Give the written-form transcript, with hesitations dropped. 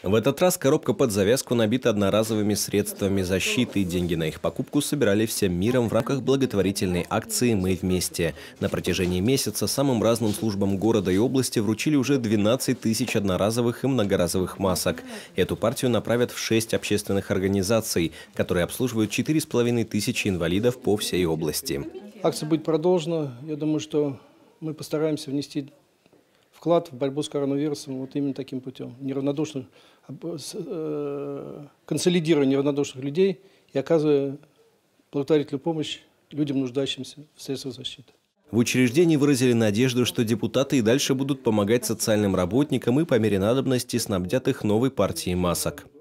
В этот раз коробка под завязку набита одноразовыми средствами защиты. Деньги на их покупку собирали всем миром в рамках благотворительной акции «Мы вместе». На протяжении месяца самым разным службам города и области вручили уже 12 тысяч одноразовых и многоразовых масок. Эту партию направят в 6 общественных организаций, которые обслуживают 4,5 тысячи инвалидов по всей области. Акция будет продолжена. Я думаю, что мы постараемся внести вклад в борьбу с коронавирусом вот именно таким путем. Консолидируя неравнодушных людей и оказывая благотворительную помощь людям, нуждающимся в средствах защиты. В учреждении выразили надежду, что депутаты и дальше будут помогать социальным работникам и по мере надобности снабдят их новой партией масок.